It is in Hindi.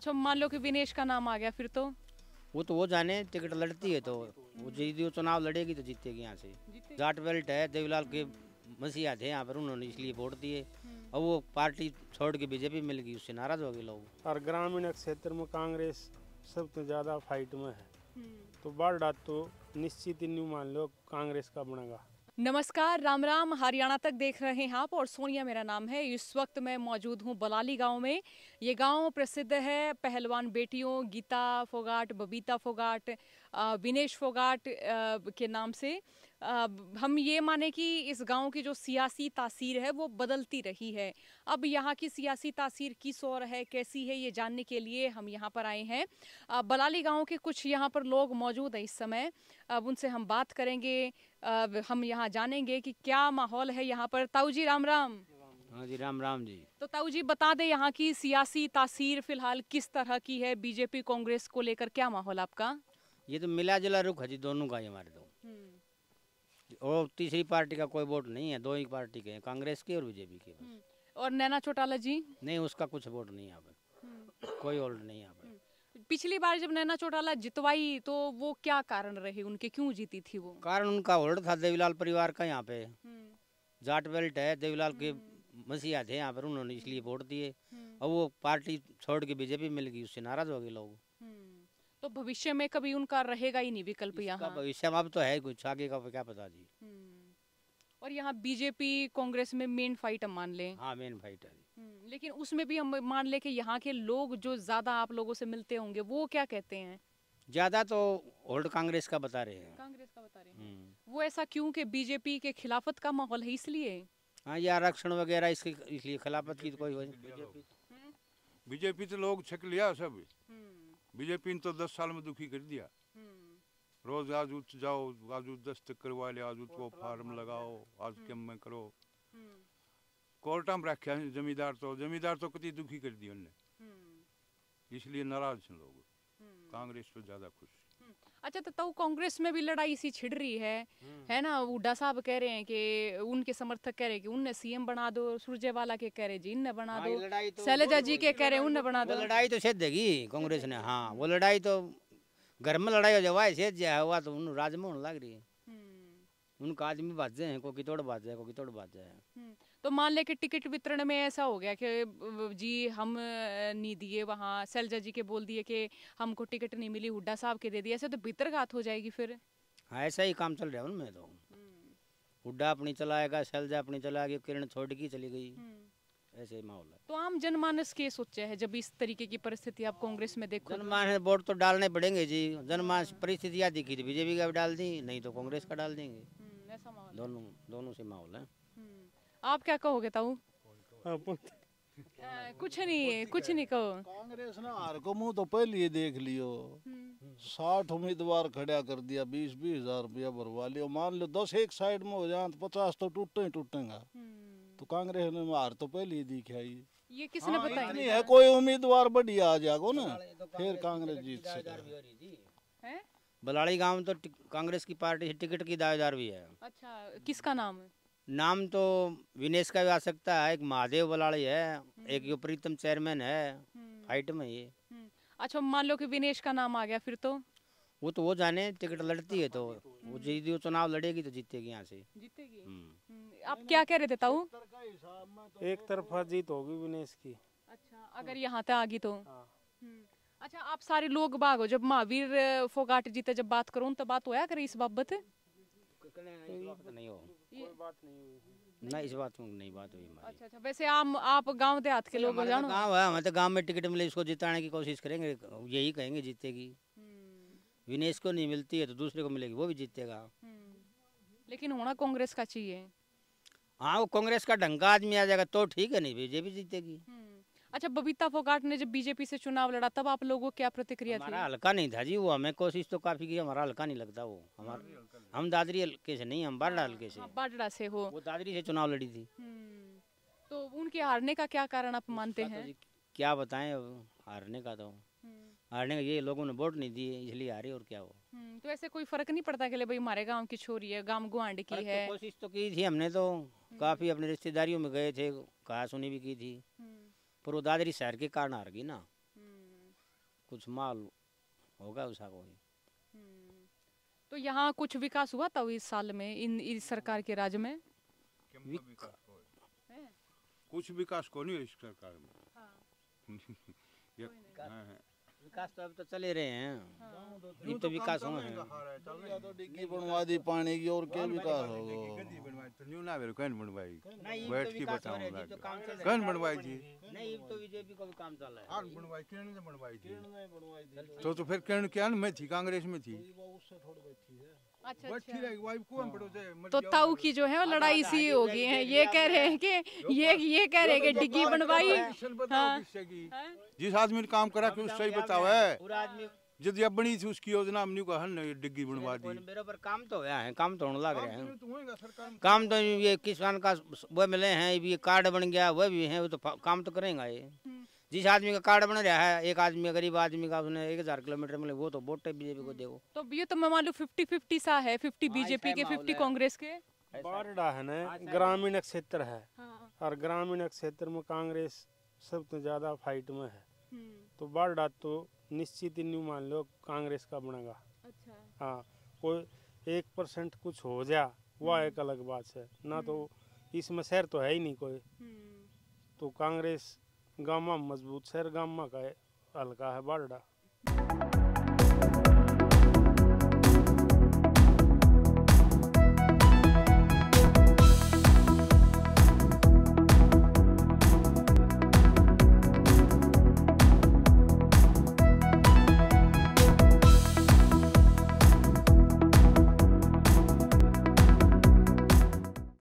अच्छा, मान लो कि विनेश का नाम आ गया फिर तो वो जाने टिकट लड़ती है तो वो जीती, वो चुनाव लड़ेगी तो जीतेगी यहाँ से। जाट बेल्ट है, देवीलाल के मसीहा थे यहाँ पर, उन्होंने इसलिए वोट दिए और वो पार्टी छोड़ के बीजेपी मिल गई, उससे नाराज हो गए लोग। और ग्रामीण क्षेत्र में कांग्रेस सबसे ज्यादा फाइट में है, तो बारडा तो निश्चित ही नहीं मान लो कांग्रेस का बनेगा। नमस्कार, राम राम, हरियाणा तक देख रहे हैं आप और सोनिया मेरा नाम है। इस वक्त मैं मौजूद हूं बलाली गांव में। ये गांव प्रसिद्ध है पहलवान बेटियों गीता फोगाट, बबीता फोगाट, विनेश फोगाट के नाम से। हम ये माने कि इस गांव की जो सियासी तासीर है वो बदलती रही है। अब यहाँ की सियासी तासीर किस ओर है, कैसी है, ये जानने के लिए हम यहाँ पर आए हैं। बलाली गांव के कुछ यहाँ पर लोग मौजूद हैं इस समय। अब उनसे हम बात करेंगे, हम यहाँ जानेंगे कि क्या माहौल है यहाँ पर। ताऊ जी राम राम। हाँ जी, राम राम जी। तो ताऊ जी बता दे, यहाँ की सियासी तासीर फिलहाल किस तरह की है, बीजेपी कांग्रेस को लेकर क्या माहौल आपका? ये तो मिला जुला रुख है जी दोनों का ही हमारे तो। और तीसरी पार्टी का कोई वोट नहीं है, दो ही पार्टी के हैं, कांग्रेस की और बीजेपी की बस। और नैना चौटाला जी? नहीं, उसका कुछ वोट नहीं यहाँ पर, कोई वोट नहीं यहाँ पर। पिछली बार जब नैना चौटाला जितवाई तो वो क्या कारण रहे उनके, क्यों जीती थी वो? कारण उनका होल्ड था देवीलाल परिवार का यहाँ पे। जाट बेल्ट है, देवीलाल के मसीहा थे यहाँ पर, उन्होंने इसलिए वोट दिए और वो पार्टी छोड़ के बीजेपी मिल गई, उससे नाराज हो गए लोग। तो भविष्य में कभी उनका रहेगा ही नहीं विकल्प यहाँ? भविष्य में अब तो है कुछ, आगे का क्या पता जी। और यहाँ बीजेपी कांग्रेस में मेन फाइट हम मान लें? हाँ, मेन फाइट है। लेकिन उसमें भी हम मान ले कि यहाँ के लोग जो ज्यादा आप लोगों से मिलते होंगे वो क्या कहते हैं? ज्यादा तो होल्ड कांग्रेस का बता रहे हैं। कांग्रेस का बता रहे हैं। वो ऐसा क्यों कि बीजेपी के खिलाफत का माहौल है इसलिए? हाँ, ये आरक्षण वगैरह इसके इसलिए खिलाफत की तो कोई बीजेपी तो लोग छक लिया सब। बीजेपी ने तो 10 साल में दुखी कर दिया। रोज आज उठ जाओ, आज दस्तक करवा ले, आज वो फार्म लगाओ, आज कैम में करो। कोर्टा में रखा है जमींदार तो कति दुखी कर दिया उनने, इसलिए नाराज हैं लोग। कांग्रेस पे ज्यादा खुश। अच्छा, तो कांग्रेस में भी लड़ाई सी छिड़ रही है ना? हुड्डा साहब कह रहे हैं कि उनके समर्थक कह रहे हैं कि उनने सीएम बना दो, सुरजेवाला के कह रहे जी इनने बना दो, शैलजा जी के कह रहे उनने बना दो। लड़ाई तो सेध देगी कांग्रेस ने। हाँ, वो लड़ाई तो घर में लड़ाई हो जाए, सेध जाए हुआ तो उन राज में होने लग रही है। उनका आदमी बाजे हैं, कोई तोड़ बाज जाए, कोई तोड़ बाज जाए। तो मान ले कि टिकट वितरण में ऐसा हो गया कि जी हम नहीं दिए, वहाँ शैलजा जी के बोल दिए कि हमको टिकट नहीं मिली, हुड्डा साहब के दे दिए, ऐसे तो भीतरघात हो जाएगी फिर। हाँ, ऐसा ही काम चल रहा है उनमें तो। हुड्डा अपनी चलाएगा, शैलजा अपनी चलाएगी, किरण छोड़ के चली गई, ऐसे ही माहौल है। तो आम जनमानस के सोचा है जब इस तरीके की परिस्थिति आप कांग्रेस में देखो? जनमानस वोट तो डालने पड़ेंगे जी। जनमानस परिस्थितियाँ दिखी थी, बीजेपी का भी डाल दी, नहीं तो कांग्रेस का डाल देंगे। ऐसा माहौल दोनों से माहौल है। आप क्या कहोगे ताऊ? कुछ नहीं कहो। कांग्रेस ने हार को मुंह तो पहले ही देख लियो। 60 उम्मीदवार खड़ा कर दिया, 20-20 हजार रुपया भरवा लियो। मान लो 10 एक साइड में हो जाए तो 50 तो टूटेगा। तो कांग्रेस ने हार तो पहले ही दिखाई। ये किसने बताया? इतनी है, कोई उम्मीदवार बढ़िया आ जाएगा ना फिर कांग्रेस जीत सके। बलाड़ी गांव में तो कांग्रेस की पार्टी से टिकट की दावेदार भी है। अच्छा, किसका नाम है? नाम तो विनेश का भी आ सकता है, एक महादेव बलाड़ी है, एक यो प्रीतम चेयरमैन है फाइट में ये। अच्छा, मान लो कि विनेश का नाम आ गया फिर तो वो जाने, टिकट लड़ती है तो वो जीती, वो चुनाव लड़ेगी तो जीतेगी यहाँ से। जीतेगी। आप क्या कह रहे थे ताऊ? एक तरफा जीत होगी विनेश की। अच्छा, अगर यहाँ तक आ गई तो। अच्छा, आप सारे लोग बाग हो, जब महावीर फोगाट जी जब बात करूँ तो बात होया करे इस बाबत? नहीं हो, नहीं इस बात में नहीं बात हुई हमारी। अच्छा, वैसे आप गांव देहात के लोग जानो? गाँव है, हमें तो गाँव में टिकट मिले इसको जिताने की कोशिश करेंगे, यही कहेंगे जीतेगी। विनेश को नहीं मिलती है तो दूसरे को मिलेगी, वो भी जीतेगा। लेकिन होना कांग्रेस का चाहिए। हाँ, वो कांग्रेस का ढंग का आदमी आ जाएगा तो ठीक है, नहीं बीजेपी जीतेगी। अच्छा, बबीता फोगाट ने जब बीजेपी से चुनाव लड़ा तब आप लोगों को क्या प्रतिक्रिया थी? हमारा हल्का नहीं था जी वो, हमें कोशिश तो काफी की, हमारा हल्का नहीं लगता वो। हम दादरी हल्के से नहीं, हम बारडा हल्के से। बारडा से हो? वो दादरी से चुनाव लड़ी थी। तो उनके हारने का क्या कारण आप मानते हैं? क्या बताएं, हारने का तो हारने का ये लोगों ने वोट नहीं दिए इसलिए हारे, और क्या हो। तो ऐसे कोई फर्क नहीं पड़ता कि भाई हमारे गांव की छोरी है, गांव गुआंड की है? कोशिश तो की थी हमने, तो काफी अपने रिश्तेदारियों में गए थे, कहा सुनी भी की थी, पर वो दादरी शहर के कारण हार गई ना। कुछ माल होगा उसका कोई। तो यहाँ कुछ विकास हुआ था इस साल में, इस सरकार के राज में? कुछ विकास को नहीं है इस सरकार में। विकास तो अब तो चले रहे हैं, ये तो विकास हुआ है। तो डिग्गी बनवा दी पानी की, और क्या विकास होगा? तो न्यू ना मेरे कौन बनवाई, नहीं, बैठ के बताऊंगा कौन बनवाई थी। नहीं, तो बीजेपी का भी काम चल रहा है। बनवाई किरण ने बनवाई थी। तो फिर किरण क्या में थी, कांग्रेस में थी। अच्छा, बैठी रही वाइफ को हम पड़ोसे। तो ताऊ की जो है वो लड़ाई सी हो गई है। ये कह रहे हैं कि ये कह रहे हैं कि डिग्गी बनवाई। हाँ। जिस आदमी ने काम करा कि उससे ही बताओ है। पूरा आदमी जब बनी थी उसकी योजना हमने कहा न डिग्गी बनवा दी। मेरे पर काम तो हुआ है, काम तो होने लग रहे हैं। काम तो ये किसान का वो मिले हैं, ये कार्ड बन गया वह भी है, वो तो काम तो करेगा ये। जिस आदमी का कार्ड बन रहा है, एक आदमी गरीब आदमी का उसने 1000 किलोमीटर मिले, वो तो वोट बीजेपी को देगा। तो ये तो मैं मान लो 50-50 सा है, 50 बीजेपी के 50 कांग्रेस के। बारडा है ना, ग्रामीण क्षेत्र है। और ग्रामीण क्षेत्र में कांग्रेस सबसे ज्यादा फाइट में है। तो बारडा तो निश्चित ही नहीं मान लो कांग्रेस का बनेगा। अच्छा। हाँ, कोई 1% कुछ हो जा वह एक अलग बात है ना, तो इसमें शहर तो है ही नहीं कोई। तो कांग्रेस गामा मजबूत शहर गामा का हल्का है बारडा।